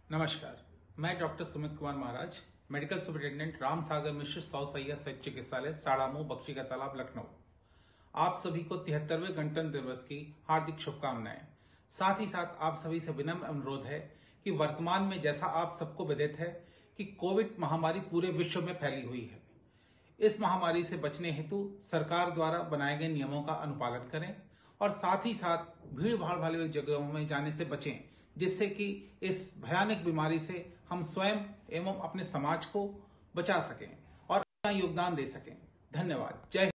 नमस्कार, मैं doctor Sumit Kumar Maharaj, medical superintendent Ram Sagar Mishra सौसैया संयुक्त चिकित्सालय साड़ामऊ बख्शी का तालाब लखनऊ। आप सभी को 73वें गणतंत्र दिवस की हार्दिक शुभकामनाएं। साथ ही साथ आप सभी से विनम्र अनुरोध है कि वर्तमान में जैसा आप सबको विदित है कि कोविड महामारी पूरे विश्व में फैली हुई है। इस महामारी से बचने हेतु सरकार द्वारा बनाए गए नियमों का अनुपालन करें और साथ ही साथ भीड़ भाड़ वाली जगहों में जाने से बचें, जिससे कि इस भयानक बीमारी से हम स्वयं एवं अपने समाज को बचा सकें और अपना योगदान दे सकें। धन्यवाद। जय